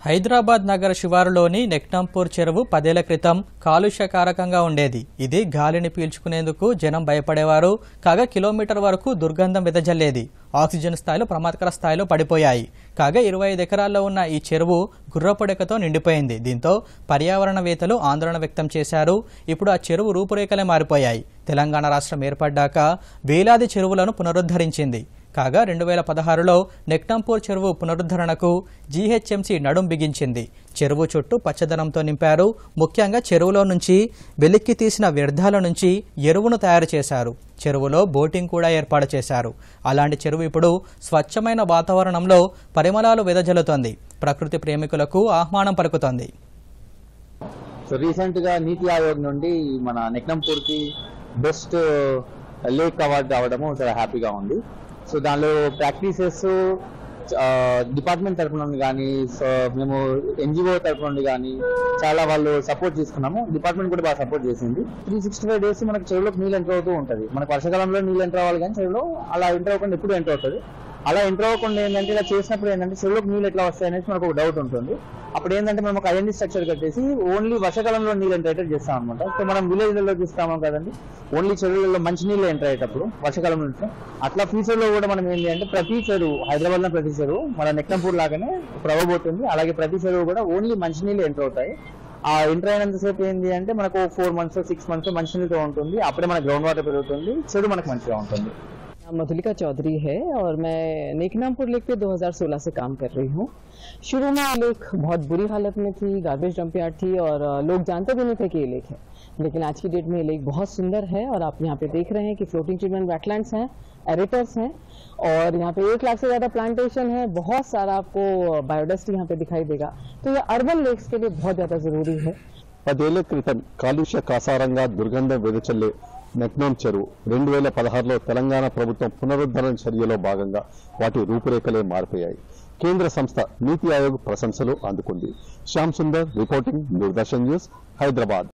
హైదరాబాద్ నగర శివారులోని నెక్నంపూర్ చెరువు 10 ఏళ్ల క్రితం కాలుష్యకారకంగా ఉండేది. ఇది గాలిని పీల్చుకునేందుకు జనం భయపడేవారు. కాగా కిలోమీటర్ వరకు దుర్గంధం వెదజల్లేది. ఆక్సిజన్ స్థాయిలు ప్రమాదకర స్థాయిలో పడిపోయాయి. కాగా 25 ఎకరాల్లో ఉన్న ఈ చెరువు గుర్రపుడెకతో నిండిపోయింది. దీంతో పర్యావరణవేత్తలు ఆందోళన వ్యక్తం చేశారు. ఇప్పుడు ఆ చెరువు రూపురేఖలే మారిపోయాయి. తెలంగాణ రాష్ట్రం ఏర్పడ్డాక వేలాది చెరువులను పునరుద్ధరించింది. కాగా 2016లో నెక్నంపూర్ చెరువు పునరుద్ధరణకు జీహెచ్ఎంసీ నడుం బిగించింది. చెరువు చుట్టూ పచ్చదనంతో నింపారు. ముఖ్యంగా చెరువులో నుంచి వెలిక్కి తీసిన వ్యర్థాల నుంచి ఎరువును తయారు చేశారు. చెరువులో బోటింగ్ కూడా ఏర్పాటు చేశారు. అలాంటి చెరువు ఇప్పుడు స్వచ్ఛమైన వాతావరణంలో పరిమళాలు వెదజల్లుతోంది. ప్రకృతి ప్రేమికులకు ఆహ్వానం పలుకుతోంది. రీసెంట్ గా నీతి ఆయోగ్ నుండి మన నెక్నంపూర్ కి బెస్ట్ లేక్ అవార్డు రావడము చాలా హ్యాపీగా ఉంది. సో దానిలో ప్రాక్టీసెస్ డిపార్ట్మెంట్ తరఫు నుండి కానీ మేము ఎన్జిఓ తరఫు నుండి కానీ చాలా వాళ్ళు సపోర్ట్ తీసుకున్నాము. డిపార్ట్మెంట్ కూడా బాగా సపోర్ట్ చేసింది. 365 days మనకు చెరువులోకి నీళ్ళు ఎంటర్ అవుతూ ఉంటుంది. మనకు వర్షాకాలంలో నీళ్ళు ఎంటర్ అవ్వాలి కానీ చెరువులో అలా ఎంటర్ అవ్వకుండా ఎప్పుడు ఎంటర్ అవుతుంది. అలా ఎంటర్ అవ్వకుండా ఏంటంటే ఇలా చేసినప్పుడు ఏంటంటే చెరువులోకి నీళ్ళు ఎట్లా వస్తాయి అనేది మనకు ఒక డౌట్ ఉంటుంది. అప్పుడు ఏంటంటే మనం ఒక ఐఎన్డి స్ట్రక్చర్ కట్టేసి ఓన్లీ వర్షాకాలంలో నీళ్ళు ఎంటర్ అయ్యేటట్టు చేస్తాం అనమాట. సో మనం విలేజ్లలో చూస్తాము కదండి, ఓన్లీ చెరువులలో మంచి నీళ్ళు ఎంటర్ అయ్యేటప్పుడు వర్షాకాలంలో అట్లా ఫ్యూచర్ లో కూడా మనం ఏంటి అంటే ప్రతి చెరువు హైదరాబాద్ లో ప్రతి చెరువు మన నెక్నంపూర్ లాగానే ప్రవబోతుంది. అలాగే ప్రతి చెరువు కూడా ఓన్లీ మంచి నీళ్ళు ఎంటర్ అవుతాయి. ఆ ఎంటర్ అయినంతసేపు ఏంటి అంటే మనకు 4 months 6 months మంచి నీళ్ళతో ఉంటుంది. అప్పుడే మన గ్రౌండ్ వాటర్ పెరుగుతుంది, చెరువు మనకు మంచిగా ఉంటుంది. मधुलिका चौधरी है और मैं नेकनामपुर लेक पे 2016 से काम कर रही हूँ। शुरू में ये लेक बहुत बुरी हालत में थी, गार्बेज डंप यार्ड थी और लोग जानते भी नहीं थे कि ये लेक है। लेकिन आज की डेट में ये लेक बहुत सुंदर है और आप यहाँ पे देख रहे हैं कि फ्लोटिंग चिल्ड्रन वेटलैंड्स हैं, एरेटर्स हैं और यहाँ पे 1 लाख से ज़्यादा प्लांटेशन है। बहुत सारा आपको बायोडाइवर्सिटी यहाँ पे दिखाई देगा। तो ये अर्बन लेक्स के लिए बहुत ज़्यादा ज़रूरी है। 10 ఏళ్ల క్రితం కాలుష్య కాసారంగా దుర్గంధం వెదజల్లే నెక్నాం చెరువు 2016లో తెలంగాణ ప్రభుత్వం పునరుద్ధరణ చర్యలో భాగంగా వాటి రూపురేఖలే మారిపోయాయి. కేంద్ర సంస్థ నీతి ఆయోగ్ ప్రశంసలు అందుకుంది. Shyam Sundar reporting, Doordarshan news, Hyderabad.